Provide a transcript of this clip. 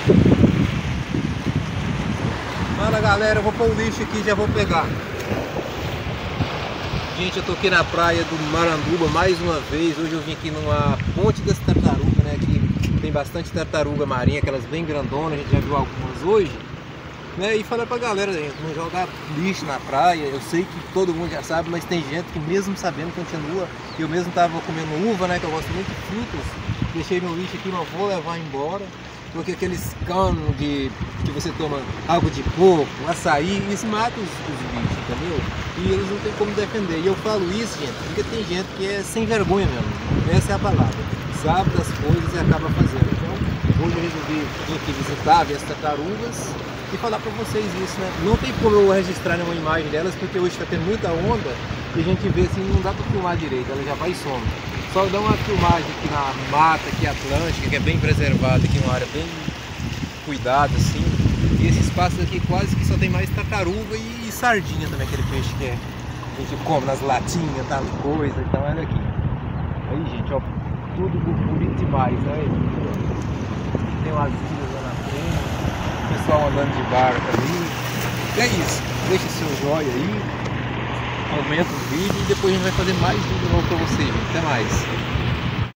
Fala galera, eu vou pôr o lixo aqui e já vou pegar. Gente, eu tô aqui na praia do Maranduba mais uma vez. Hoje eu vim aqui numa ponte das tartarugas, né? Aqui tem bastante tartaruga marinha, aquelas bem grandonas, a gente já viu algumas hoje, né? E falar pra galera, gente, não jogar lixo na praia. Eu sei que todo mundo já sabe, mas tem gente que mesmo sabendo continua. Eu mesmo tava comendo uva, né? Que eu gosto muito de frutas. Deixei meu lixo aqui, não vou levar embora. Porque aqueles canos que você toma água de coco, açaí, isso mata os bichos, entendeu? E eles não tem como defender. E eu falo isso, gente, porque tem gente que é sem vergonha mesmo. Essa é a palavra. Sabe das coisas e acaba fazendo. Então, hoje eu resolvi vir aqui visitar, ver as tartarugas e falar pra vocês isso, né? Não tem como eu registrar nenhuma imagem delas, porque hoje está tendo muita onda e a gente vê assim, não dá pra filmar direito, ela já vai e some. Só dá uma filmagem aqui na mata, aqui atlântica, que é bem preservada, aqui uma área bem cuidada assim. E esse espaço aqui quase que só tem mais tartaruga e sardinha também, aquele peixe que a gente come nas latinhas, tal coisa. Então olha aqui. Aí gente, ó, tudo bonito demais, né? Tem umas ilhas lá na frente, o pessoal andando de barco ali. E é isso, deixa seu joinha aí. Aumenta o vídeo e depois a gente vai fazer mais vídeo novo pra vocês, gente. Até mais.